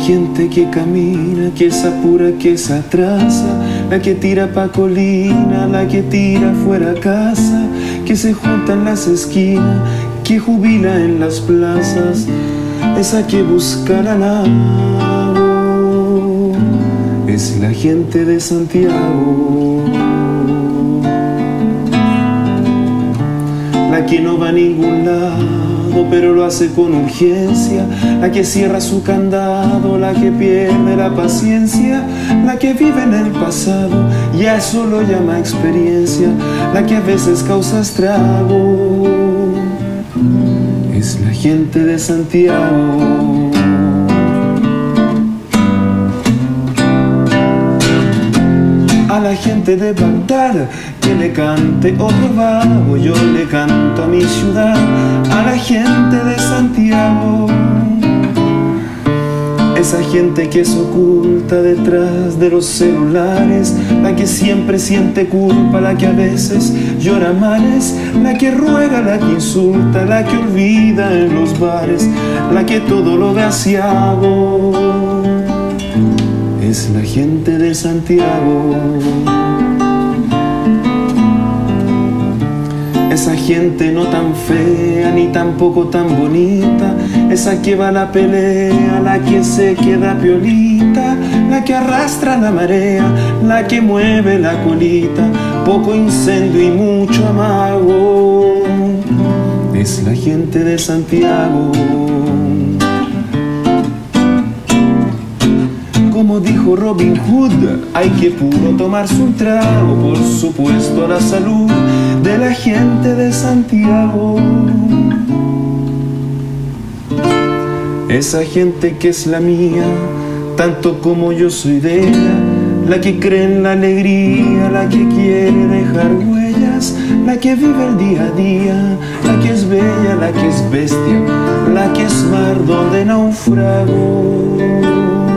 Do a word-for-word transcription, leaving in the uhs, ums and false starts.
gente que camina, que se apura, que se atrasa, la que tira pa' colina, la que tira fuera casa, que se junta en las esquinas, que jubila en las plazas, esa que busca la lago, es la gente de Santiago. La que no va a ningún lado, pero lo hace con urgencia, la que cierra su candado, la que pierde la paciencia, la que vive en el pasado y a eso lo llama experiencia, la que a veces causa estrago, es la gente de Santiago. A la gente de Bagdad que le cante otro vago, yo le canto a mi ciudad. A la gente de Santiago, esa gente que se oculta detrás de los celulares, la que siempre siente culpa, la que a veces llora mares, la que ruega, la que insulta, la que olvida en los bares, la que todo lo ve asiago, es la gente de Santiago. Esa gente no tan fea ni tampoco tan bonita, esa que va a la pelea, la que se queda piolita, la que arrastra la marea, la que mueve la colita, poco incendio y mucho amago, es la gente de Santiago. Como dijo Robin Hood, hay que puro tomarse un trago, por supuesto a la salud de la gente de Santiago. Esa gente que es la mía, tanto como yo soy de ella, la que cree en la alegría, la que quiere dejar huellas, la que vive el día a día, la que es bella, la que es bestia, la que es mar donde naufrago.